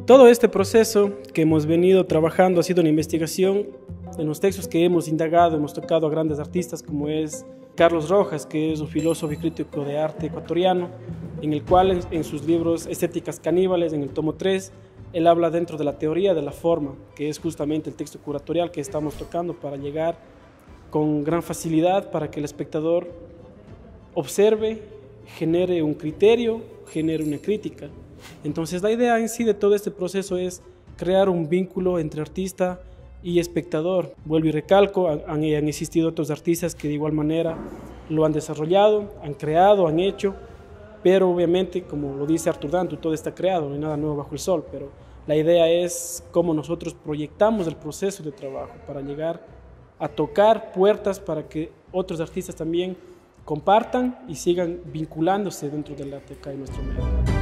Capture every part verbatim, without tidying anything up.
Todo este proceso que hemos venido trabajando ha sido una investigación. En los textos que hemos indagado hemos tocado a grandes artistas como es Carlos Rojas, que es un filósofo y crítico de arte ecuatoriano, en el cual en sus libros Estéticas Caníbales, en el tomo tres, él habla dentro de la teoría de la forma, que es justamente el texto curatorial que estamos tocando para llegar con gran facilidad para que el espectador observe, genere un criterio, genere una crítica. Entonces la idea en sí de todo este proceso es crear un vínculo entre artista y espectador. Vuelvo y recalco, han, han existido otros artistas que de igual manera lo han desarrollado, han creado, han hecho, pero obviamente, como lo dice Artur Danto, todo está creado, no hay nada nuevo bajo el sol, pero la idea es cómo nosotros proyectamos el proceso de trabajo para llegar a tocar puertas para que otros artistas también compartan y sigan vinculándose dentro del arte acá en nuestro medio.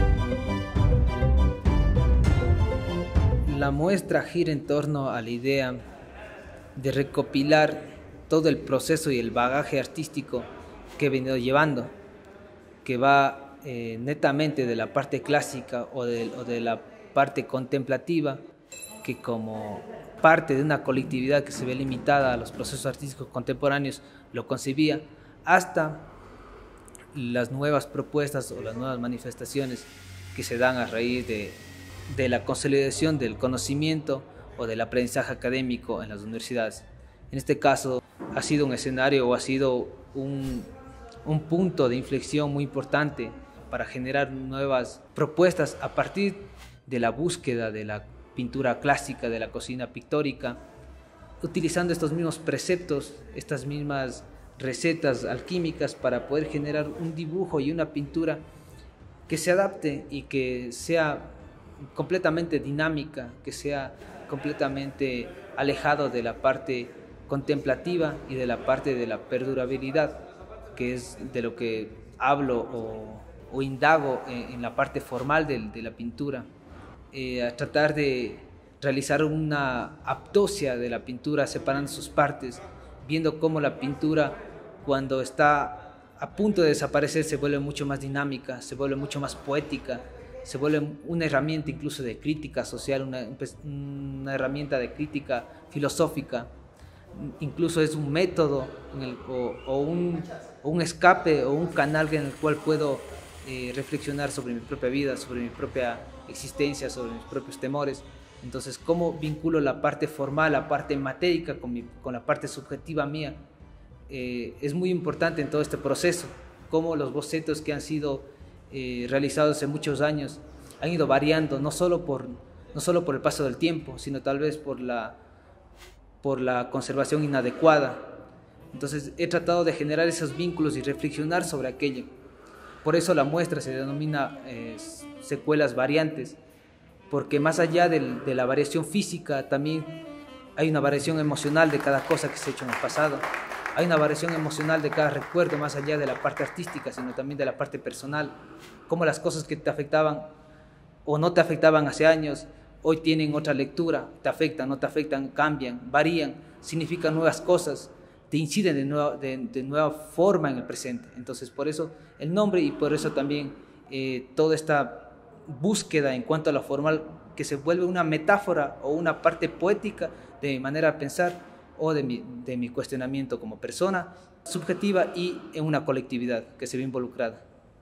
La muestra gira en torno a la idea de recopilar todo el proceso y el bagaje artístico que he venido llevando, que va eh, netamente de la parte clásica o de, o de la parte contemplativa, que como parte de una colectividad que se ve limitada a los procesos artísticos contemporáneos lo concebía, hasta las nuevas propuestas o las nuevas manifestaciones que se dan a raíz de, de la consolidación del conocimiento o del aprendizaje académico en las universidades. En este caso ha sido un escenario o ha sido un, un punto de inflexión muy importante para generar nuevas propuestas a partir de la búsqueda de la pintura clásica, de la cocina pictórica, utilizando estos mismos preceptos, estas mismas recetas alquímicas para poder generar un dibujo y una pintura que se adapte y que sea completamente dinámica, que sea completamente alejado de la parte contemplativa y de la parte de la perdurabilidad, que es de lo que hablo o, o indago en, en la parte formal de, de la pintura. Eh, a tratar de realizar una autopsia de la pintura, separando sus partes, viendo cómo la pintura, cuando está a punto de desaparecer, se vuelve mucho más dinámica, se vuelve mucho más poética, se vuelve una herramienta incluso de crítica social, una, una herramienta de crítica filosófica, incluso es un método en el, o, o, un, o un escape o un canal en el cual puedo eh, reflexionar sobre mi propia vida, sobre mi propia existencia, sobre mis propios temores. Entonces, ¿cómo vinculo la parte formal, la parte matérica con, mi, con la parte subjetiva mía? Eh, es muy importante en todo este proceso, cómo los bocetos que han sido eh, realizados hace muchos años han ido variando, no solo por, no solo por el paso del tiempo, sino tal vez por la, por la conservación inadecuada. Entonces, he tratado de generar esos vínculos y reflexionar sobre aquello. Por eso la muestra se denomina eh, secuelas variantes, porque más allá del, de la variación física también hay una variación emocional de cada cosa que se ha hecho en el pasado, hay una variación emocional de cada recuerdo, más allá de la parte artística, sino también de la parte personal, cómo las cosas que te afectaban o no te afectaban hace años, hoy tienen otra lectura, te afectan, no te afectan, cambian, varían, significan nuevas cosas, te inciden de nueva, de, de nueva forma en el presente. Entonces, por eso el nombre y por eso también eh, toda esta búsqueda en cuanto a lo formal, que se vuelve una metáfora o una parte poética de mi manera de pensar o de mi, de mi cuestionamiento como persona subjetiva y en una colectividad que se ve involucrada.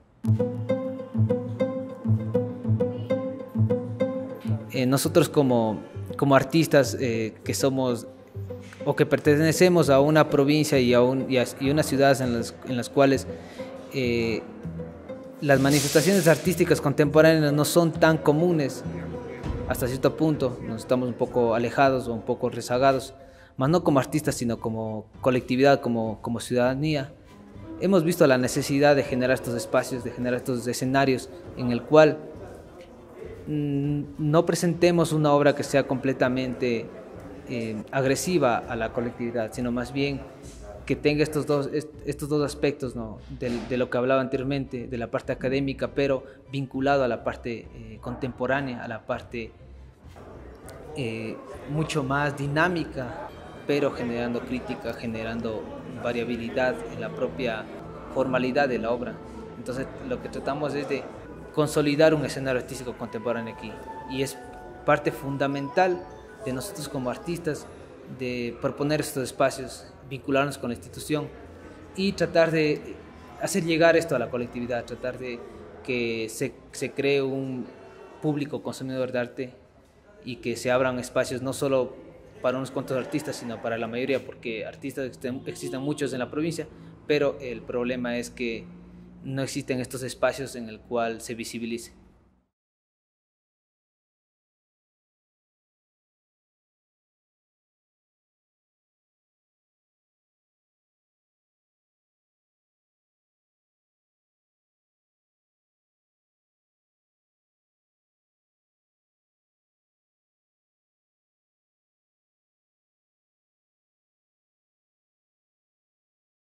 Eh, nosotros como, como artistas eh, que somos o que pertenecemos a una provincia y a, un, y a y unas ciudades en las, en las cuales eh, las manifestaciones artísticas contemporáneas no son tan comunes, hasta cierto punto nos estamos un poco alejados o un poco rezagados, más no como artistas sino como colectividad, como, como ciudadanía. Hemos visto la necesidad de generar estos espacios, de generar estos escenarios en el cual mmm, no presentemos una obra que sea completamente eh, agresiva a la colectividad, sino más bien que tenga estos dos, estos dos aspectos, ¿no? de, de lo que hablaba anteriormente, de la parte académica, pero vinculado a la parte eh, contemporánea, a la parte eh, mucho más dinámica, pero generando crítica, generando variabilidad en la propia formalidad de la obra. Entonces, lo que tratamos es de consolidar un escenario artístico contemporáneo aquí, y es parte fundamental de nosotros como artistas de proponer estos espacios, vincularnos con la institución y tratar de hacer llegar esto a la colectividad, tratar de que se, se cree un público consumidor de arte y que se abran espacios no solo para unos cuantos artistas, sino para la mayoría, porque artistas existen, existen muchos en la provincia, pero el problema es que no existen estos espacios en el cual se visibilice.